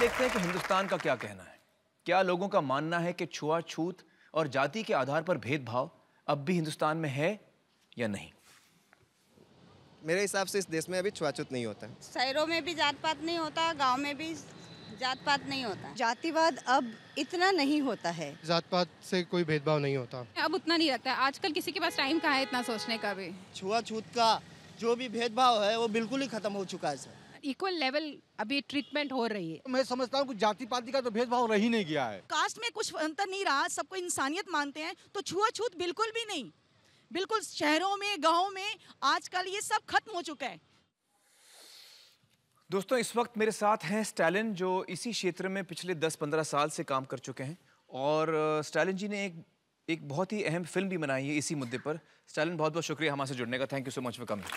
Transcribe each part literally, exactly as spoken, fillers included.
देखते हैं कि हिंदुस्तान का क्या कहना है। क्या लोगों का मानना है कि छुआछूत और जाति के आधार पर भेदभाव अब भी हिंदुस्तान में है या नहीं? मेरे हिसाब से इस देश में अभी छुआछूत नहीं होता है। शहरों में भी जात पात नहीं होता, गांव में भी जात पात नहीं होता। जातिवाद अब इतना नहीं होता है। जात पात से कोई भेदभाव नहीं होता, अब उतना नहीं रहता है। आजकल किसी के पास टाइम कहाँ है इतना सोचने का भी। छुआछूत का जो भी भेदभाव है वो बिल्कुल ही खत्म हो चुका है सर। इक्वल लेवल अभी ट्रीटमेंट हो रही है। मैं समझता हूँ कि जाति पाति का तो भेदभाव रह ही नहीं गया है। कास्ट में कुछ अंतर नहीं रहा, सबको इंसानियत मानते हैं, तो छुआछूत बिल्कुल भी नहीं। बिल्कुल शहरों में, गाँव में आजकल ये सब खत्म हो चुका है। दोस्तों, इस वक्त मेरे साथ हैं स्टालिन, जो इसी क्षेत्र में पिछले दस पंद्रह साल से काम कर चुके हैं। और स्टालिन जी ने एक एक बहुत ही अहम फिल्म भी बनाई है इसी मुद्दे पर। स्टालिन, बहुत बहुत शुक्रिया हमारे से जुड़ने का। Thank you so much for coming.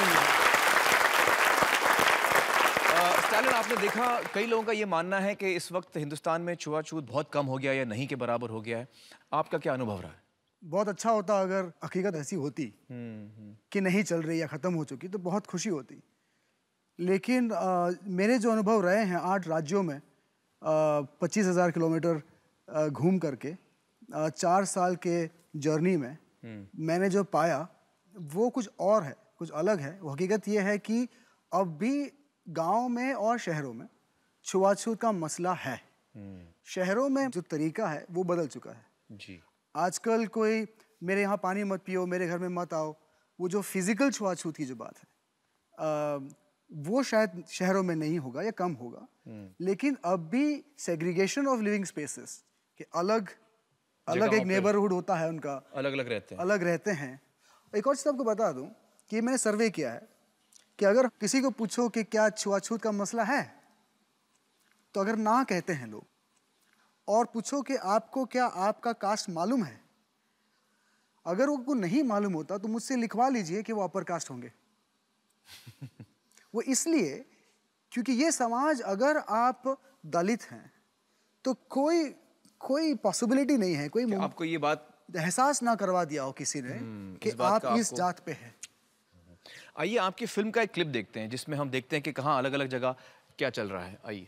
Stalin, आपने देखा कई लोगों का ये मानना है कि इस वक्त हिंदुस्तान में छुआछूत बहुत कम हो गया या नहीं के बराबर हो गया है। आपका क्या अनुभव रहा है? बहुत अच्छा होता अगर हकीकत ऐसी होती कि नहीं चल रही या ख़त्म हो चुकी, तो बहुत खुशी होती। लेकिन आ, मेरे जो अनुभव रहे हैं आठ राज्यों में पच्चीस हज़ार किलोमीटर घूम करके आ, चार साल के जर्नी में मैंने जो पाया वो कुछ और है, कुछ अलग है। वो हकीकत ये है कि अब भी गांव में और शहरों में छुआछूत का मसला है। शहरों में जो तरीका है वो बदल चुका है जी। आजकल कोई मेरे यहाँ पानी मत पियो, मेरे घर में मत आओ, वो जो फिजिकल छुआछूत की जो बात है आ, वो शायद शहरों में नहीं होगा या कम होगा। लेकिन अब भी सेग्रीगेशन ऑफ लिविंग स्पेसेस के अलग अलग एक नेबरहुड होता है, उनका अलग अलग रहते हैं अलग रहते हैं। एक और चीज़ आपको बता दूं कि मैंने सर्वे किया है कि अगर किसी को पूछो कि क्या छुआछूत का मसला है, तो अगर ना कहते हैं लोग, और पूछो कि आपको क्या आपका कास्ट मालूम है, अगर उनको नहीं मालूम होता तो मुझसे लिखवा लीजिए कि वो अपर कास्ट होंगे। वो इसलिए क्योंकि ये समाज, अगर आप दलित हैं तो कोई कोई पॉसिबिलिटी नहीं है, कोई आपको ये बात एहसास ना करवा दिया हो किसी ने कि आप इस जात पे हैं। आइए आपकी फिल्म का एक क्लिप देखते हैं जिसमें हम देखते हैं कि कहाँ अलग अलग जगह क्या चल रहा है। आइए।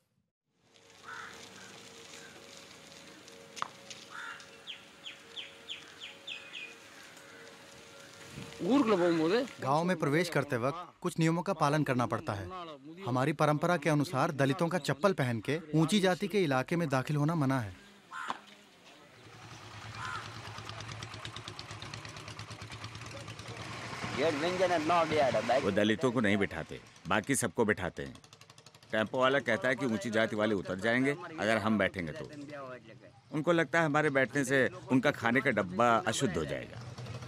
गांव में प्रवेश करते वक्त कुछ नियमों का पालन करना पड़ता है। हमारी परंपरा के अनुसार दलितों का चप्पल पहन के ऊंची जाति के इलाके में दाखिल होना मना है। वो दलितों को नहीं बिठाते, बाकी सबको बिठाते हैं। टेम्पो वाला कहता है कि ऊंची जाति वाले उतर जाएंगे अगर हम बैठेंगे तो। उनको लगता है हमारे बैठने से उनका खाने का डब्बा अशुद्ध हो जाएगा।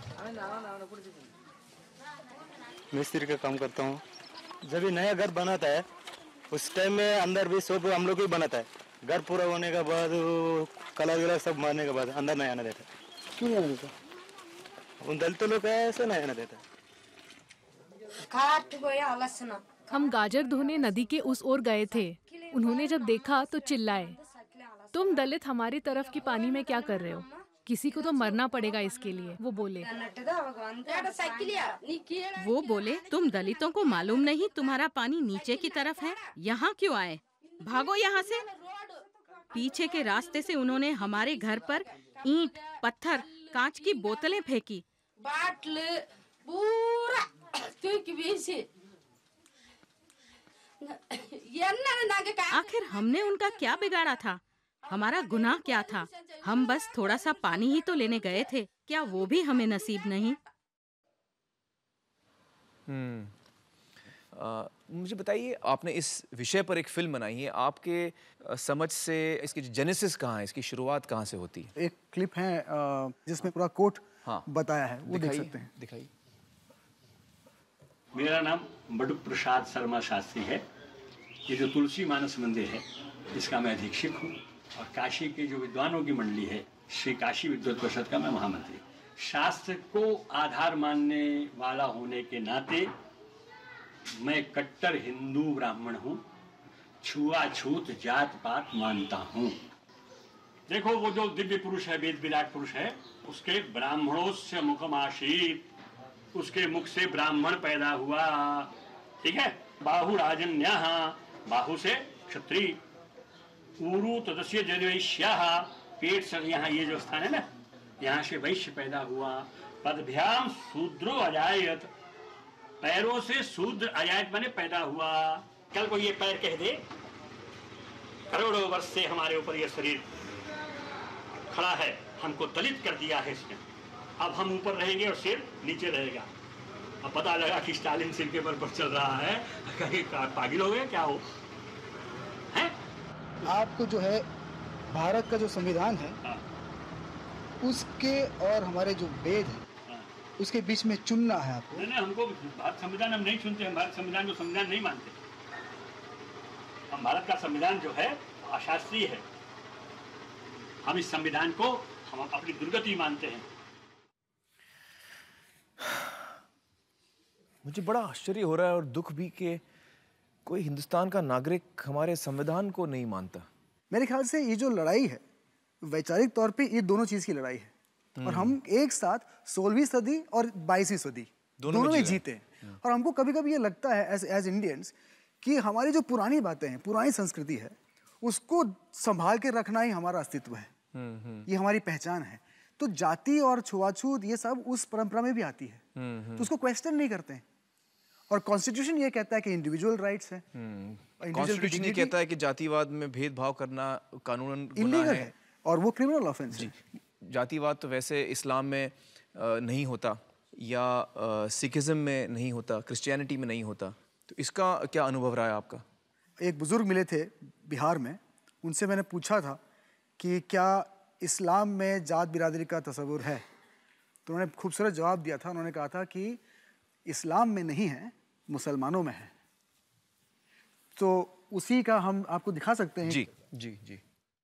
मिस्त्री का काम करता हूँ। जब ये नया घर बनाता है उस टाइम में अंदर भी सब हम लोग ही बनाता है। घर पूरा होने के बाद कलर वलर सब मारने के बाद अंदर नहीं आना देता। क्यों नहीं आना देता? उन दलितों लोग ऐसे नहीं आना देता। हम गाजर धोने नदी के उस ओर गए थे। उन्होंने जब देखा तो चिल्लाए, तुम दलित हमारी तरफ की पानी में क्या कर रहे हो? किसी को तो मरना पड़ेगा इसके लिए। वो बोले वो बोले तुम दलितों को मालूम नहीं तुम्हारा पानी नीचे की तरफ है? यहाँ क्यों आए? भागो यहाँ से। पीछे के रास्ते से उन्होंने हमारे घर पर ईंट, पत्थर, कांच की बोतलें फेंकी। आखिर हमने उनका क्या बिगाड़ा था? हमारा गुनाह क्या था? हम बस थोड़ा सा पानी ही तो लेने गए थे। क्या वो भी हमें नसीब नहीं? हम्म आ, मुझे बताइए, आपने इस विषय पर एक फिल्म बनाई है। आपके आ, समझ से इसकी जेनेसिस कहाँ है, इसकी शुरुआत कहाँ से होती है? एक क्लिप है आ, जिसमें पूरा कोट हाँ, बताया है, वो देख सकते हैं। दिखाइए। मेरा नाम बड़ू प्रसाद शर्मा शास्त्री है। ये जो तुलसी मानस मंदिर है इसका मैं अधीक्षक हूँ, और काशी के जो विद्वानों की मंडली है श्री काशी विद्वत परिषद का मैं महामंत्री। शास्त्र को आधार मानने वाला होने के नाते मैं कट्टर हिंदू ब्राह्मण हूँ। छुआछूत जात पात मानता हूँ। देखो वो जो दिव्य पुरुष है, वेद विराट पुरुष है, उसके ब्राह्मणोस्य मुखमासीत, उसके मुख से ब्राह्मण पैदा हुआ। ठीक है। बाहु राजन्यः, बाहु से क्षत्रिय, ऊरू तदस्य जनवैश्याः, पेट से यहाँ ये जो स्थान है ना, यहाँ से वैश्य पैदा हुआ। पदभ्याम शूद्रो अजायत, पैरों से शूद्र अजायत माने पैदा हुआ। कल को ये पैर कह दे करोड़ों वर्ष से हमारे ऊपर ये शरीर खड़ा है, हमको दलित कर दिया है इसने, अब हम ऊपर रहेंगे और सिर नीचे रहेगा। अब पता लगा कि स्टालिन सिर के बल पर चल रहा है, कहीं पागल हो गए क्या हो हैं? आपको जो है भारत का जो संविधान है उसके और हमारे जो वेद है उसके बीच में चुनना है आपको। नहीं नहीं, हमको भारत संविधान हम नहीं चुनते, हम भारत संविधान को संविधान नहीं मानते। हम भारत का संविधान जो है अशास्त्रीय है, हम इस संविधान को हम अपनी दुर्गति मानते हैं। मुझे बड़ा आश्चर्य हो रहा है और दुख भी कि कोई हिंदुस्तान का नागरिक हमारे संविधान को नहीं मानता। मेरे ख्याल से ये जो लड़ाई है वैचारिक तौर पे ये दोनों चीज की लड़ाई है और हम एक साथ सोलहवीं सदी और बाईसवीं सदी दोनों, दोनों में जीते हैं। और हमको कभी कभी ये लगता है एज एज इंडियंस कि हमारी जो पुरानी बातें हैं, पुरानी संस्कृति है, उसको संभाल के रखना ही हमारा अस्तित्व है, ये हमारी पहचान है। तो जाति और छुआछूत ये सब उस परंपरा में भी आती है, तो उसको क्वेश्चन नहीं करते हैं। और कॉन्स्टिट्यूशन ये कहता है कि इंडिविजुअल राइट्स है, कॉन्स्टिट्यूशन ये कहता है कि जातिवाद में भेदभाव करना कानूनन गुनाह है, है और वो क्रिमिनल ऑफेंस है। जातिवाद तो वैसे इस्लाम में नहीं होता या सिखिज्म में नहीं होता, क्रिश्चियनिटी में नहीं होता। तो इसका क्या अनुभव रहा है आपका? एक बुजुर्ग मिले थे बिहार में, उनसे मैंने पूछा था कि क्या इस्लाम में जात बिरादरी का तस्वुर है, तो उन्होंने खूबसूरत जवाब दिया था। उन्होंने कहा था कि इस्लाम में नहीं है, मुसलमानों में है। तो उसी का हम आपको दिखा सकते हैं। जी जी जी।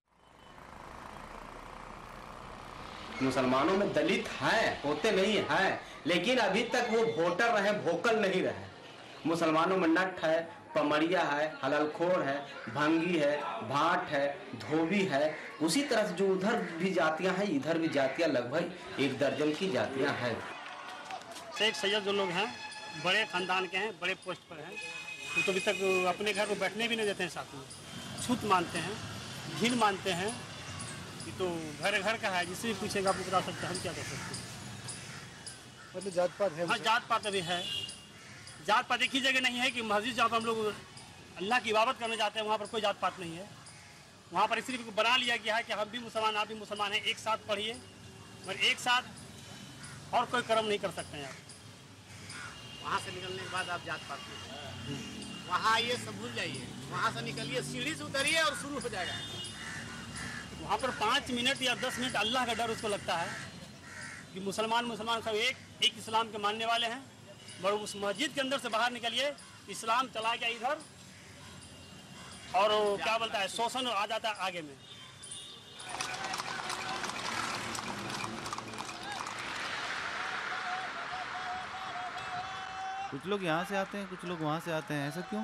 मुसलमानों में दलित हैं, होते नहीं हैं, लेकिन अभी तक वो वोटर रहे, वोकल नहीं रहे। मुसलमानों में नट है, पमड़िया है, हलालखोर है, भंगी है, भाट है, धोबी है। उसी तरह से जो उधर भी जातियां हैं, इधर भी जातियां लगभग एक दर्जन की जातियां हैं। शेख सैयद जो लोग हैं, बड़े खानदान के हैं, बड़े पोस्ट पर हैं, वो तो अभी तक अपने घर में बैठने भी नहीं देते हैं साथ में। छूत मानते हैं, घिन मानते हैं। ये तो घर घर का है, जिससे भी पूछेगा आप बता सकते हैं, हम क्या कर सकते हैं। मतलब जात पात है? हाँ, जात पात अभी है। जात पात एक ही जगह नहीं है कि मस्जिद जहाँ पर हम लोग अल्लाह की इबादत करने जाते हैं, वहाँ पर कोई जात पात नहीं है। वहाँ पर सिर्फ बना लिया गया है कि हम भी मुसलमान, आप भी मुसलमान हैं, एक साथ पढ़िए, मगर एक साथ और कोई कर्म नहीं कर सकते हैं आप। वहाँ से निकलने के बाद आप जात पात में वहाँ ये सब भूल जाइए, वहाँ से निकलिए, सीढ़ी से उतरिए और शुरू हो जाएगा। वहाँ पर पाँच मिनट या दस मिनट अल्लाह का डर उसको लगता है कि मुसलमान मुसलमान सब एक एक इस्लाम के मानने वाले हैं। पर उस मस्जिद के अंदर से बाहर निकलिए, इस्लाम चला गया इधर और क्या बोलता है, शोषण आ जाता है आगे में। कुछ लोग यहाँ से आते हैं, कुछ लोग वहाँ से आते हैं, ऐसा क्यों?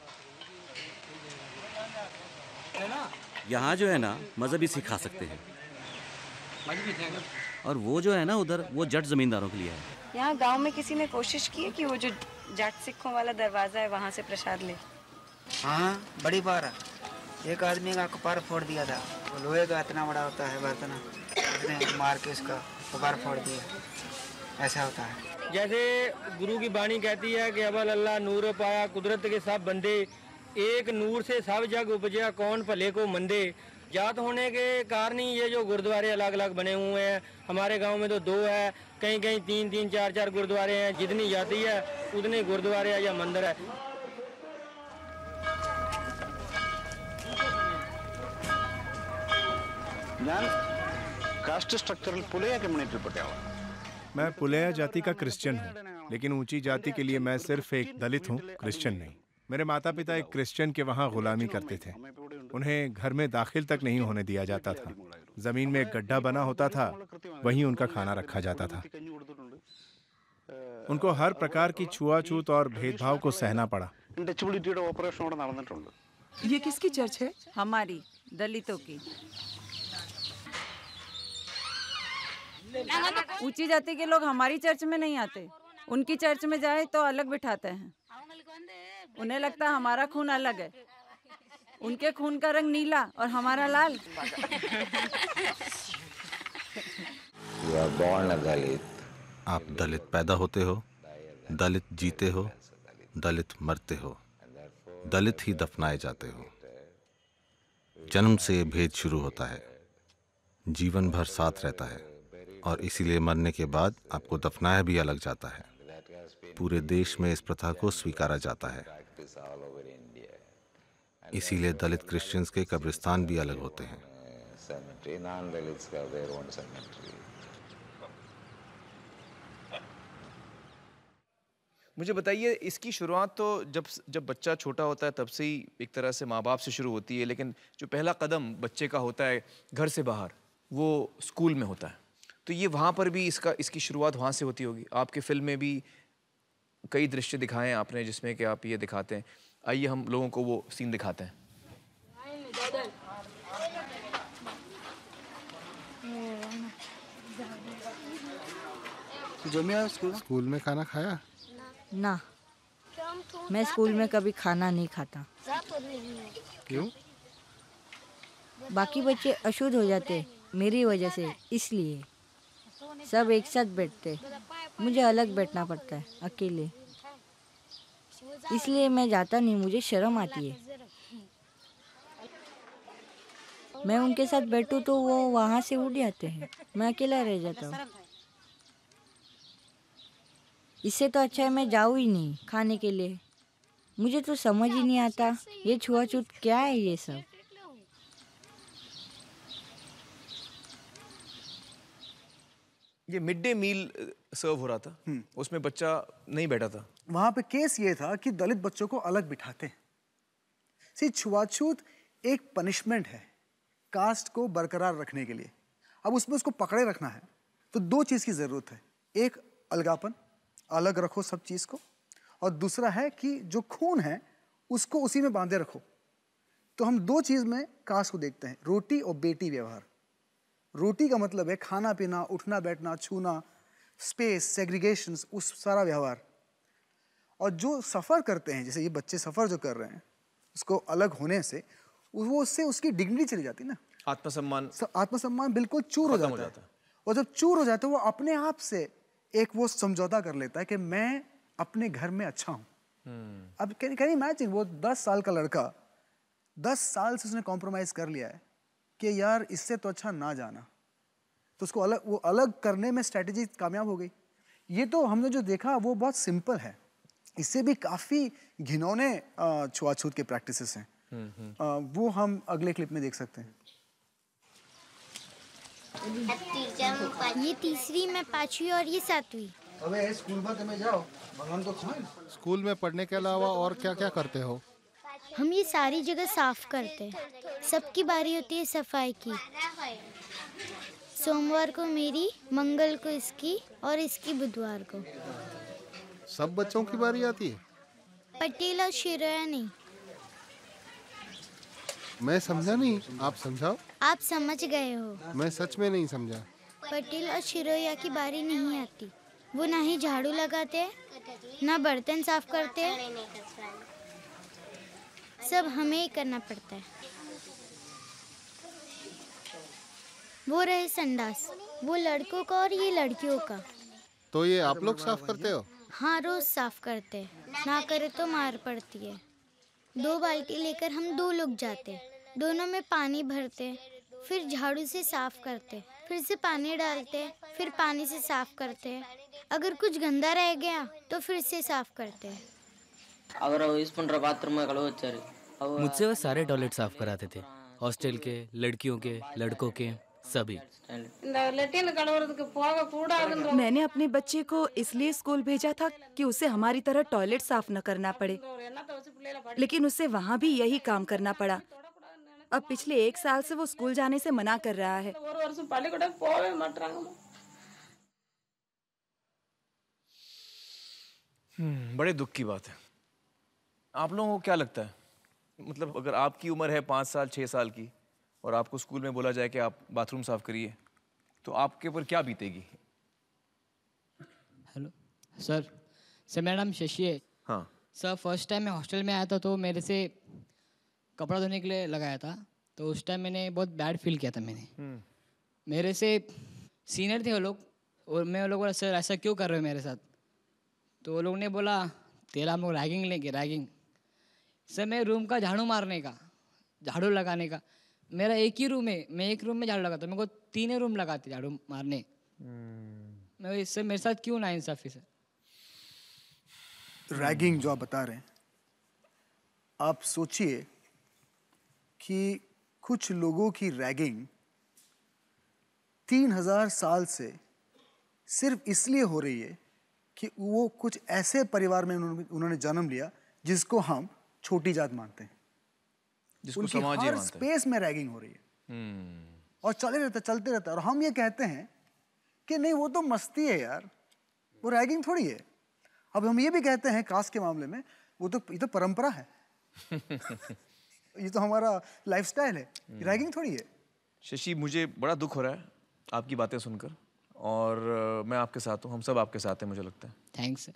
यहाँ जो है ना मजहबी सिखा सकते हैं, और वो जो है ना उधर, वो जट जमींदारों के लिए है। यहाँ गांव में किसी ने कोशिश की है कि वो जो जाट सिखों वाला दरवाजा है वहाँ से प्रसाद ले? हाँ, बड़ी बार एक आदमी का कपार फोड़ दिया था। वो लोहे का इतना बड़ा होता है बर्तन, उसने मार के उसका कपार फोड़ दिया। ऐसा होता है। जैसे गुरु की वाणी कहती है कि अवल अल्लाह नूर पाया कुदरत के सब बंदे, एक नूर से सब जग उपजा कौन भले को मंदे। जात होने के कारण ही ये जो गुरुद्वारे अलग अलग बने हुए हैं। हमारे गांव में तो दो है, कहीं कहीं तीन तीन चार चार गुरुद्वारे हैं। जितनी जाति है उतने गुरुद्वारे है या मंदिर है। Caste structural Pulaya community Patiala. मैं पुलेया जाति का क्रिश्चियन हूँ, लेकिन ऊंची जाति के लिए मैं सिर्फ एक दलित हूँ, क्रिश्चियन नहीं। मेरे माता पिता एक क्रिश्चियन के वहाँ गुलामी करते थे। उन्हें घर में दाखिल तक नहीं होने दिया जाता था। जमीन में एक गड्ढा बना होता था, वहीं उनका खाना रखा जाता था। उनको हर प्रकार की छुआछूत और भेदभाव को सहना पड़ा। ये किसकी चर्च है? हमारी दलितों की। ऊंची जाति के लोग हमारी चर्च में नहीं आते, उनकी चर्च में जाए तो अलग बिठाते हैं। उन्हें लगता है हमारा खून अलग है। उनके खून का रंग नीला और हमारा लाल। आप दलित पैदा होते हो, दलित जीते हो, दलित मरते हो, दलित ही दफनाए जाते हो। जन्म से भेद शुरू होता है, जीवन भर साथ रहता है और इसीलिए मरने के बाद आपको दफनाया भी अलग जाता है। पूरे देश में इस प्रथा को स्वीकारा जाता है। इसीलिए दलित क्रिश्चियंस के कब्रिस्तान भी अलग होते हैं। मुझे बताइए, इसकी शुरुआत तो जब जब बच्चा छोटा होता है तब से ही एक तरह से माँ बाप से शुरू होती है, लेकिन जो पहला कदम बच्चे का होता है घर से बाहर, वो स्कूल में होता है। तो ये वहाँ पर भी इसका इसकी शुरुआत वहाँ से होती होगी। आपके फिल्म में भी कई दृश्य दिखाए हैं आपने जिसमें कि आप ये दिखाते हैं। आइए हम लोगों को वो सीन दिखाते हैं। स्कूल में खाना खाया? ना, मैं स्कूल में कभी खाना नहीं खाता। क्यों? बाकी बच्चे अशुद्ध हो जाते मेरी वजह से, इसलिए सब एक साथ बैठते, मुझे अलग बैठना पड़ता है, अकेले। इसलिए मैं जाता नहीं, मुझे शर्म आती है। मैं उनके साथ बैठूं तो वो वहाँ से उठ जाते हैं, मैं अकेला रह जाता हूँ। इससे तो अच्छा है मैं जाऊँ ही नहीं खाने के लिए। मुझे तो समझ ही नहीं आता ये छुआछूत क्या है ये सब। ये मिड डे मील सर्व हो रहा था, उसमें बच्चा नहीं बैठा था। वहाँ पे केस ये था कि दलित बच्चों को अलग बिठाते हैं। सी छुआछूत एक पनिशमेंट है कास्ट को बरकरार रखने के लिए। अब उसमें उसको पकड़े रखना है तो दो चीज़ की ज़रूरत है। एक अलगापन, अलग रखो सब चीज़ को, और दूसरा है कि जो खून है उसको उसी में बांधे रखो। तो हम दो चीज़ में कास्ट को देखते हैं, रोटी और बेटी व्यवहार। रोटी का मतलब है खाना पीना, उठना बैठना, छूना, स्पेस, सेग्रीगेशंस, उस सारा व्यवहार। और जो सफ़र करते हैं, जैसे ये बच्चे सफ़र जो कर रहे हैं, उसको अलग होने से वो उससे उसकी डिग्निटी चली जाती है ना, आत्मसम्मान आत्मसम्मान बिल्कुल चूर हो जाता, हो जाता है। और जब चूर हो जाता है वो अपने आप से एक वो समझौता कर लेता है कि मैं अपने घर में अच्छा हूँ। अब कैन कैन इमेजिन, वो दस साल का लड़का दस साल से उसने कॉम्प्रोमाइज़ कर लिया है कि यार इससे तो अच्छा ना जाना, तो उसको अलग वो अलग करने में स्ट्रेटजी कामयाब हो गई। ये तो हमने जो देखा वो बहुत सिंपल है, इससे भी काफ़ी घिनौने छुआछूत के प्रैक्टिसेस हैं। आ, वो हम अगले क्लिप में देख सकते हैं। ये तीसरी, मैं पांचवी और ये सातवीं। अबे स्कूल में जाओ, भगवान को खाएं। स्कूल में पढ़ने के अलावा और क्या क्या करते हो? हम ये सारी जगह साफ करते हैं, सबकी बारी होती है सफाई की। सोमवार को मेरी, मंगल को इसकी और इसकी बुधवार को। सब बच्चों की बारी आती है? पटेल और शिरोया नहीं। मैं समझा नहीं, आप समझाओ। आप समझ गए हो। मैं सच में नहीं समझा। पटेल और शिरोया की बारी नहीं आती। वो ना ही झाड़ू लगाते हैं, ना बर्तन साफ करते हैं, सब हमें ही करना पड़ता है। वो रहे संडास, वो लड़कों का और ये लड़कियों का। तो ये आप लोग साफ करते हो? हाँ, रोज साफ करते हैं, ना करे तो मार पड़ती है। दो बाल्टी लेकर हम दो लोग जाते, दोनों में पानी भरते, फिर झाड़ू से साफ करते, फिर से पानी डालते, फिर पानी से साफ करते। अगर कुछ गंदा रह गया तो फिर से साफ करते। मुझसे वो सारे टॉयलेट साफ कराते थे, हॉस्टल के, लड़कियों के, लड़कों के, सभी। मैंने अपने बच्चे को इसलिए स्कूल भेजा था कि उसे हमारी तरह टॉयलेट साफ न करना पड़े, लेकिन उसे वहाँ भी यही काम करना पड़ा। अब पिछले एक साल से वो स्कूल जाने से मना कर रहा है। हम्म, बड़े दुख की बात है। आप लोगों को क्या लगता है, मतलब अगर आपकी उम्र है पाँच साल छः साल की और आपको स्कूल में बोला जाए कि आप बाथरूम साफ करिए, तो आपके ऊपर क्या बीतेगी? हेलो सर, सर मेरा नाम शशि है। हाँ सर, फर्स्ट टाइम मैं हॉस्टल में आया था तो मेरे से कपड़ा धोने के लिए लगाया था, तो उस टाइम मैंने बहुत बैड फील किया था। मैंने मेरे से सीनियर थे वो लोग, और मैं वो लोग बोला सर ऐसा क्यों कर रहे हो मेरे साथ, तो वो लोग ने बोला तेरा हम लोग रैगिंग लेंगे, रैगिंग। सर मैं रूम का झाड़ू मारने का, झाड़ू लगाने का, मेरा एक ही रूम है, मैं एक रूम में झाड़ू लगाता, मेरे को तीन ही रूम लगाते झाड़ू मारने। मैं इससे मेरे साथ क्यों ना इंसाफी सर। रैगिंग जो आप बता रहे हैं, आप सोचिए कि कुछ लोगों की रैगिंग तीन हजार साल से सिर्फ इसलिए हो रही है कि वो कुछ ऐसे परिवार में उन्होंने उन्होंने जन्म लिया जिसको हम छोटी जात मानते हैं, जिसको उनकी समाज ही हर मानते हैं। स्पेस में रैगिंग हो रही है और चले रहता चलते रहता है। और हम ये कहते हैं कि नहीं वो तो मस्ती है यार, वो रैगिंग थोड़ी है। अब हम ये भी कहते हैं कास्ट के मामले में, वो तो ये तो परंपरा है ये तो हमारा लाइफस्टाइल है, रैगिंग थोड़ी है। शशि, मुझे बड़ा दुख हो रहा है आपकी बातें सुनकर, और uh, मैं आपके साथ हूँ, हम सब आपके साथ हैं मुझे लगता है। Thanks sir.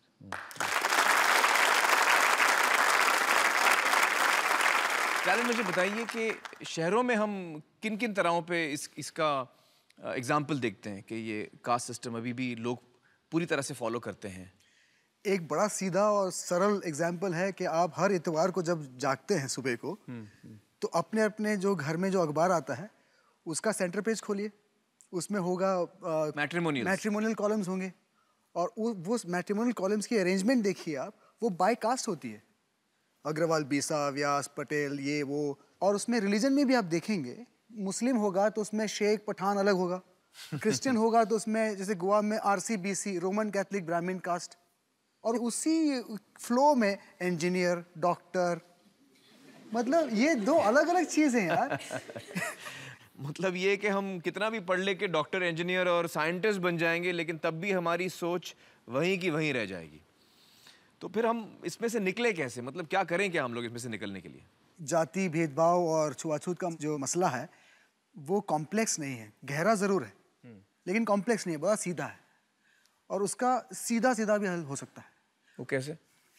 स्टैलिन, मुझे बताइए कि शहरों में हम किन किन तरहों पे इस इसका एग्जाम्पल देखते हैं कि ये कास्ट सिस्टम अभी भी लोग पूरी तरह से फॉलो करते हैं। एक बड़ा सीधा और सरल एग्जाम्पल है कि आप हर इतवार को जब जागते हैं सुबह को, तो अपने अपने जो घर में जो अखबार आता है उसका सेंटर पेज खोलिए, उसमें होगा मैट्रिमोनियल मैट्रिमोनियल कॉलम्स होंगे, और वो वो मैट्रिमोनियल कॉलम्स की अरेंजमेंट देखिए आप, वो बाय कास्ट होती है, अग्रवाल, बीसा, व्यास, पटेल, ये वो। और उसमें रिलीजन में भी आप देखेंगे, मुस्लिम होगा तो उसमें शेख पठान अलग होगा, क्रिश्चियन होगा तो उसमें जैसे गोवा में RC, BC, Roman Catholic, Brahmin caste, और उसी फ्लो में इंजीनियर, डॉक्टर, मतलब ये दो अलग अलग चीजें यार मतलब ये कि हम कितना भी पढ़ ले के डॉक्टर, इंजीनियर और साइंटिस्ट बन जाएंगे, लेकिन तब भी हमारी सोच वहीं की वहीं रह जाएगी। तो फिर हम इसमें से निकले कैसे, मतलब क्या करें क्या हम लोग इसमें से निकलने के लिए? जाति भेदभाव और छुआछूत का जो मसला है वो कॉम्प्लेक्स नहीं है, गहरा जरूर है लेकिन कॉम्प्लेक्स नहीं है, बड़ा सीधा है, और उसका सीधा सीधा भी हल हो सकता है। वो कैसे?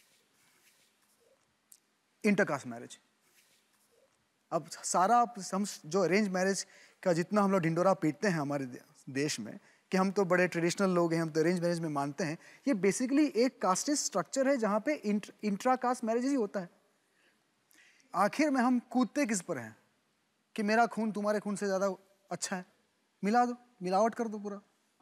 Intercaste marriage. अब सारा हम जो अरेंज मैरिज का जितना हम लोग ढिंडोरा पीटते हैं हमारे देश में कि हम तो बड़े ट्रेडिशनल लोग हैं, हम तो अरेंज मैरिज में मानते हैं, ये बेसिकली एक कास्टिस्ट स्ट्रक्चर है जहाँ पे इंट्रा कास्ट मैरिज ही होता है। आखिर में हम कूदते किस पर हैं कि मेरा खून तुम्हारे खून से ज़्यादा अच्छा है, मिला दो, मिलावट कर दो पूरा।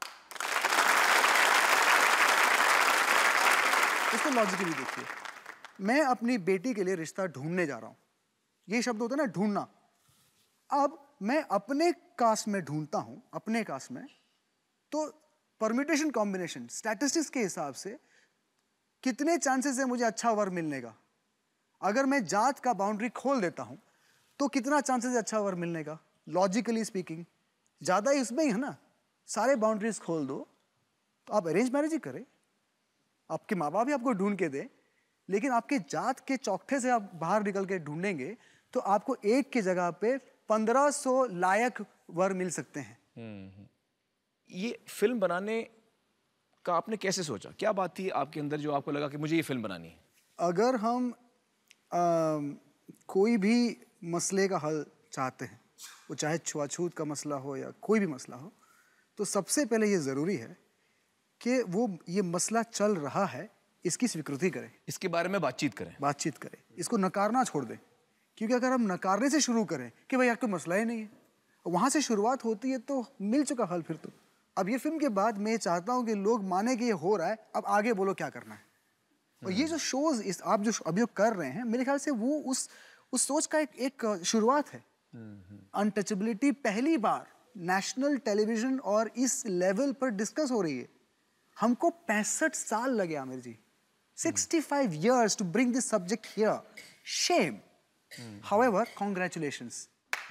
इसको लॉजिकली देखिए, मैं अपनी बेटी के लिए रिश्ता ढूंढने जा रहा हूँ, ये शब्द होता है ना ढूंढना। अब मैं अपने कास्ट में ढूंढता हूँ, अपने कास्ट में, तो परम्यूटेशन कॉम्बिनेशन स्टैटिस्टिक्स के हिसाब से कितने चांसेस है मुझे अच्छा वर मिलने का। अगर मैं जात का बाउंड्री खोल देता हूँ तो कितना चांसेस है अच्छा वर मिलने का, लॉजिकली स्पीकिंग ज़्यादा ही उसमें ही है ना। सारे बाउंड्रीज खोल दो तो आप अरेंज मैरिज ही करें, आपके माँ बाप भी आपको ढूंढ के दें, लेकिन आपके जात के चौखटे से आप बाहर निकल के ढूंढेंगे तो आपको एक की जगह पे पंद्रह सौ लायक वर मिल सकते हैं। ये फिल्म बनाने का आपने कैसे सोचा, क्या बात थी आपके अंदर जो आपको लगा कि मुझे ये फिल्म बनानी है? अगर हम आ, कोई भी मसले का हल चाहते हैं, वो चाहे छुआछूत का मसला हो या कोई भी मसला हो, तो सबसे पहले ये ज़रूरी है कि वो ये मसला चल रहा है इसकी स्वीकृति करें, इसके बारे में बातचीत करें बातचीत करें इसको नकारना छोड़ दें। क्योंकि अगर हम नकारने से शुरू करें कि भाई कोई मसला ही नहीं है, वहाँ से शुरुआत होती है तो मिल चुका हल फिर तो। अब ये फिल्म के बाद मैं चाहता हूँ कि लोग माने कि ये हो रहा है, अब आगे बोलो क्या करना है। और ये जो शोज इस आप जो अभी कर रहे हैं, मेरे ख्याल से वो उस उस सोच का एक एक शुरुआत है। अनटचेबिलिटी पहली बार नेशनल टेलीविजन और इस लेवल पर डिस्कस हो रही है। हमको पैंसठ साल लगे Aamir ji, sixty-five years to bring this subject here. Shame. However, congratulations.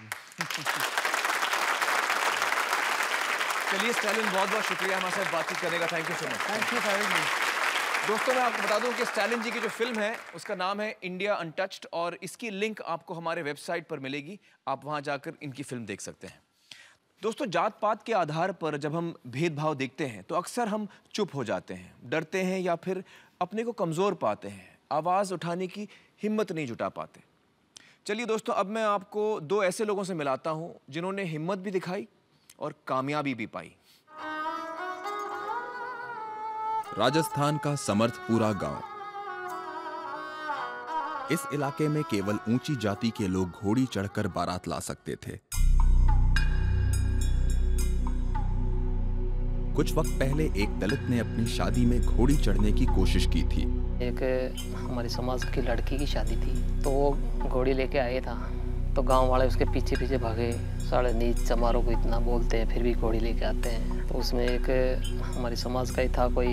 चलिए स्टैलिन, बहुत बहुत शुक्रिया हमारे साथ बातचीत करने का। Thank you so much. Thank you for having me. दोस्तों, मैं आपको बता दूं कि स्टैलिन जी की जो फिल्म है उसका नाम है इंडिया अनटच्ड, और इसकी लिंक आपको हमारे वेबसाइट पर मिलेगी, आप वहां जाकर इनकी फिल्म देख सकते हैं। दोस्तों, जात पात के आधार पर जब हम भेदभाव देखते हैं तो अक्सर हम चुप हो जाते हैं, डरते हैं या फिर अपने को कमज़ोर पाते हैं, आवाज़ उठाने की हिम्मत नहीं जुटा पाते। चलिए दोस्तों, अब मैं आपको दो ऐसे लोगों से मिलाता हूं जिन्होंने हिम्मत भी दिखाई और कामयाबी भी पाई। राजस्थान का समर्थपुरा गांव। इस इलाके में केवल ऊंची जाति के लोग घोड़ी चढ़कर बारात ला सकते थे। कुछ वक्त पहले एक दलित ने अपनी शादी में घोड़ी चढ़ने की कोशिश की थी। एक हमारी समाज की लड़की की शादी थी, तो वो घोड़ी लेके आए था, तो गांव वाले उसके पीछे पीछे भागे। साढ़े नीच चमारों को इतना बोलते हैं, फिर भी घोड़ी लेके आते हैं। तो उसमें एक हमारी समाज का ही था कोई,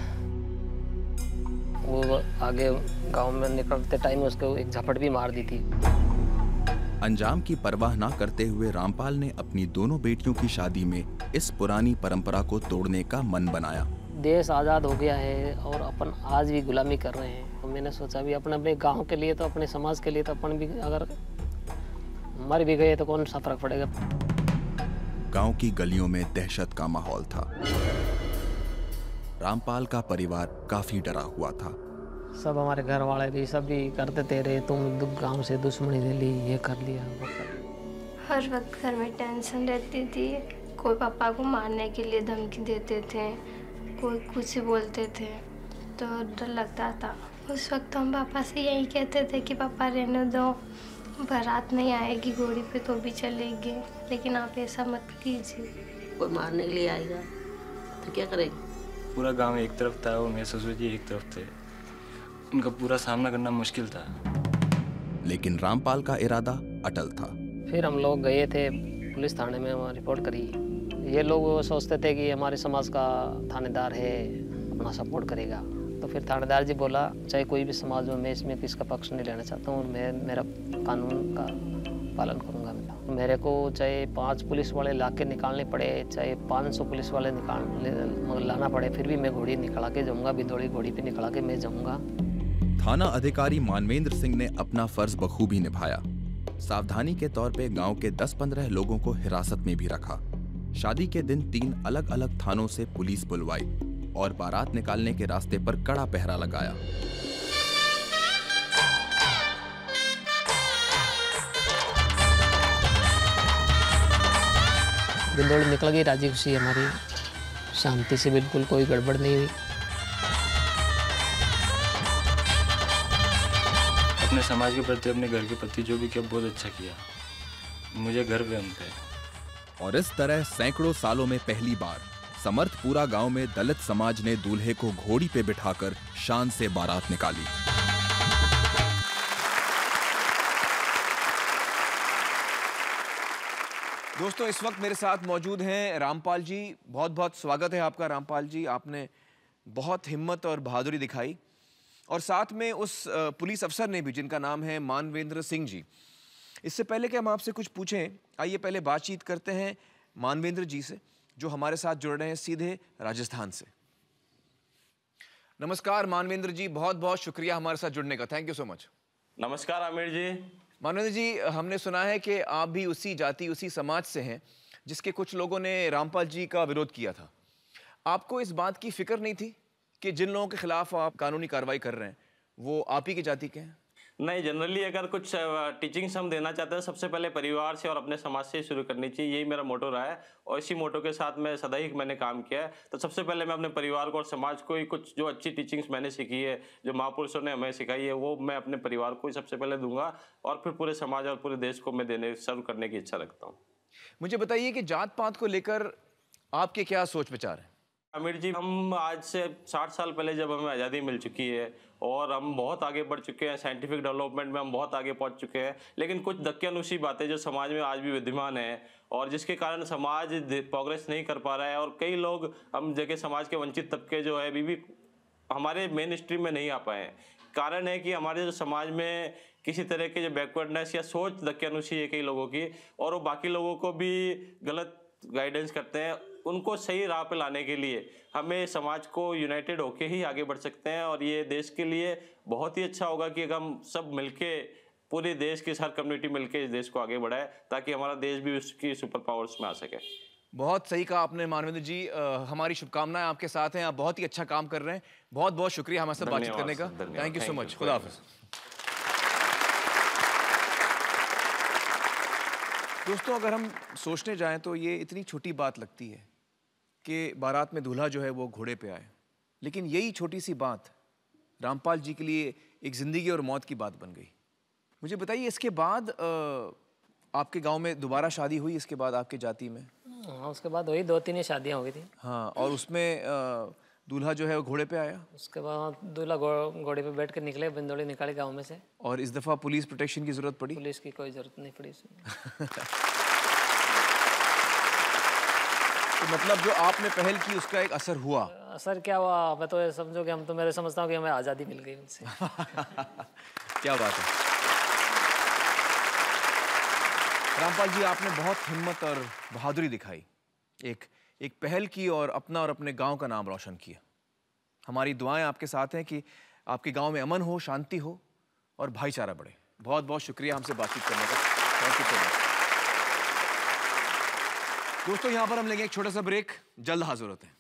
वो आगे गांव में निकलते टाइम उसको एक झपट भी मार दी थी। अंजाम की परवाह ना करते हुए रामपाल ने अपनी दोनों बेटियों की शादी में इस पुरानी परंपरा को तोड़ने का मन बनाया। देश आज़ाद हो गया है और अपन आज भी गुलामी कर रहे हैं। तो मैंने सोचा भी अपने अपने गांव के लिए, तो अपने समाज के लिए, तो अपन भी अगर मर भी गए तो कौन सा फर्क पड़ेगा। गांव की गलियों में दहशत का माहौल था। रामपाल का परिवार काफी डरा हुआ था। सब हमारे घर वाले भी सब भी करते थे, रे तुम गांव से दुश्मनी ले ली, ये कर लिया वो कर लिया। हर वक्त घर में टेंशन रहती थी। कोई पापा को मारने के लिए धमकी देते थे, कोई कुछ बोलते थे, तो डर लगता था। उस वक्त हम पापा से यही कहते थे कि पापा रहने दो, बारात नहीं आएगी घोड़ी पे तो भी चलेगी, लेकिन आप ऐसा मत कीजिए। कोई मारने के लिए आएगा तो क्या करेंगे। पूरा गांव एक तरफ था और मेरे ससुर जी एक तरफ थे, उनका पूरा सामना करना मुश्किल था। लेकिन रामपाल का इरादा अटल था। फिर हम लोग गए थे पुलिस थाने में, वहाँ रिपोर्ट करी। ये लोग सोचते थे कि हमारे समाज का थानेदार है, अपना सपोर्ट करेगा। तो फिर थानेदार जी बोला, चाहे कोई भी समाज हो, मैं इसमें किसका पक्ष नहीं लेना चाहता हूँ, मैं मेरा कानून का पालन करूँगा। मेरा मेरे को चाहे पांच पुलिस वाले ला के निकालने पड़े, चाहे पाँच सौ पुलिस वाले निकाल लाना पड़े, फिर भी मैं घोड़ी निकला के जाऊँगा, बिदौड़ी घोड़ी पे निकला के मैं जाऊँगा। थाना अधिकारी मानवेंद्र सिंह ने अपना फर्ज बखूबी निभाया। सावधानी के तौर पे गांव के दस पंद्रह लोगों को हिरासत में भी रखा। शादी के दिन तीन अलग अलग थानों से पुलिस बुलवाई और बारात निकालने के रास्ते पर कड़ा पहरा लगाया। बिंदौड़ी निकल गई राजी खुशी हमारी, शांति से, बिल्कुल कोई गड़बड़ नहीं हुई। अपने समाज के प्रति, अपने घर के प्रति जो भी किया बहुत अच्छा किया, मुझे गर्व है उन पे। और इस तरह सैकड़ों सालों में पहली बार समर्थपुरा गांव में दलित समाज ने दूल्हे को घोड़ी पे बिठाकर शान से बारात निकाली। दोस्तों, इस वक्त मेरे साथ मौजूद हैं रामपाल जी। बहुत बहुत स्वागत है आपका रामपाल जी। आपने बहुत हिम्मत और बहादुरी दिखाई, और साथ में उस पुलिस अफसर ने भी, जिनका नाम है मानवेंद्र सिंह जी। इससे पहले कि हम आपसे कुछ पूछें, आइए पहले बातचीत करते हैं मानवेंद्र जी से, जो हमारे साथ जुड़ रहे हैं सीधे राजस्थान से। नमस्कार मानवेंद्र जी, बहुत बहुत शुक्रिया हमारे साथ जुड़ने का। Thank you so much. नमस्कार आमिर जी। मानवेंद्र जी, हमने सुना है कि आप भी उसी जाति, उसी समाज से हैं जिसके कुछ लोगों ने रामपाल जी का विरोध किया था। आपको इस बात की फिक्र नहीं थी कि जिन लोगों के खिलाफ आप कानूनी कार्रवाई कर रहे हैं वो आप ही की जाति के हैं? नहीं, जनरली अगर कुछ टीचिंग्स हम देना चाहते हैं, सबसे पहले परिवार से और अपने समाज से शुरू करनी चाहिए। यही मेरा मोटो रहा है और इसी मोटो के साथ मैं सदा ही मैंने काम किया है। तो सबसे पहले मैं अपने परिवार को और समाज को ही कुछ जो अच्छी टीचिंग्स मैंने सीखी है, जो महापुरुषों ने हमें सिखाई है, वो मैं अपने परिवार को ही सबसे पहले दूंगा और फिर पूरे समाज और पूरे देश को मैं देने सर्व करने की इच्छा रखता हूँ। मुझे बताइए कि जात पात को लेकर आपके क्या सोच विचार हैं? आमिर जी, हम आज से साठ साल पहले जब हमें आज़ादी मिल चुकी है और हम बहुत आगे बढ़ चुके हैं, साइंटिफिक डेवलपमेंट में हम बहुत आगे पहुंच चुके हैं, लेकिन कुछ दक्यानुशी बातें जो समाज में आज भी विद्यमान है और जिसके कारण समाज प्रोग्रेस नहीं कर पा रहा है और कई लोग हम जगह समाज के वंचित तबके जो है अभी भी हमारे मेन स्ट्रीम में नहीं आ पाए हैं। कारण है कि हमारे जो समाज में किसी तरह के जो बैकवर्डनेस या सोच दक्यानुशी है कई लोगों की, और वो बाकी लोगों को भी गलत गाइडेंस करते हैं। उनको सही राह पे लाने के लिए हमें समाज को यूनाइटेड होके ही आगे बढ़ सकते हैं और ये देश के लिए बहुत ही अच्छा होगा कि अगर हम सब मिलके, पूरे देश की हर कम्युनिटी मिलके इस देश को आगे बढ़ाए ताकि हमारा देश भी उसकी सुपर पावर्स में आ सके। बहुत सही कहा आपने मानवेंद्र जी। आ, हमारी शुभकामनाएं आपके साथ हैं, आप बहुत ही अच्छा काम कर रहे हैं। बहुत बहुत शुक्रिया हमारे साथ बातचीत करने का। Thank you so much. खुदा हाफिज। दोस्तों, अगर हम सोचने जाएं तो ये इतनी छोटी बात लगती है कि बारात में दूल्हा जो है वो घोड़े पे आए, लेकिन यही छोटी सी बात रामपाल जी के लिए एक ज़िंदगी और मौत की बात बन गई। मुझे बताइए, इसके बाद आ, आपके गांव में दोबारा शादी हुई इसके बाद आपके जाति में? हाँ, उसके बाद वही दो तीन ही शादियाँ हो गई थी। हाँ, और उसमें आ, दूल्हा जो है वो घोड़े पे आया? उसके बाद दूल्हा घोड़े पे बैठ कर निकले, बिंदौली निकाले गांव में से। और इस दफ़ा पुलिस प्रोटेक्शन की ज़रूरत पड़ी? पुलिस की कोई ज़रूरत नहीं पड़ी इसमें। तो मतलब जो आपने पहल की उसका एक असर हुआ? असर क्या हुआ, मैं तो ये समझो कि हम तो मेरे समझता हूँ कि हमें आज़ादी मिल गई उनसे। क्या बात है रामपाल जी, आपने बहुत हिम्मत और बहादुरी दिखाई, एक एक पहल की और अपना और अपने गांव का नाम रोशन किया। हमारी दुआएं आपके साथ हैं कि आपके गांव में अमन हो, शांति हो और भाईचारा बढ़े। बहुत बहुत शुक्रिया हमसे बातचीत करने का। Thank you so much. दोस्तों, यहाँ पर हम लेंगे एक छोटा सा ब्रेक, जल्द हाजिर होते हैं।